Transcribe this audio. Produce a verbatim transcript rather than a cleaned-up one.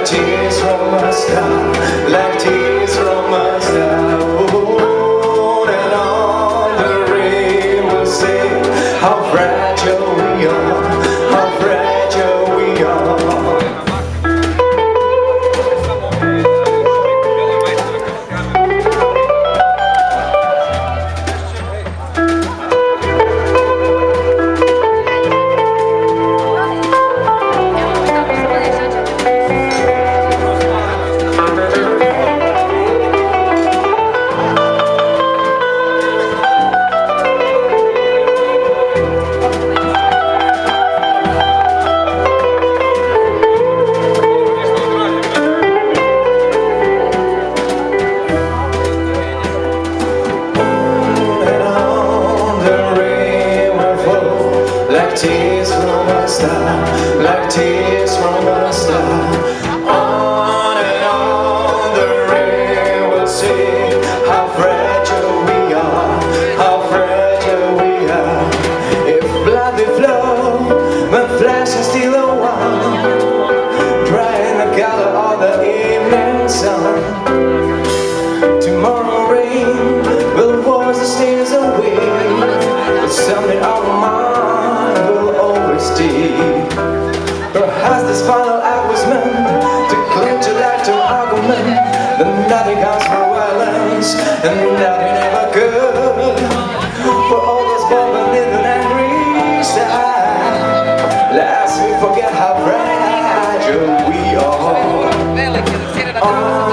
tears from a star, like tears from a star. Oh, and on the rain will say how fragile we are, how fragile we are. Like tears from a star, like tears from a star. On and on the rain will sing how fragile we are, how fragile we are. If blood will flow, when flesh is still a while, drying the color of the evening sun. Tomorrow rain will wash the stains away, but someday our mind will always stay. Perhaps this final act was meant to clinch a lifetime argument that nothing counts for violence and nothing ever could. For all those born beneath an angry sky, lest we forget how fragile we are.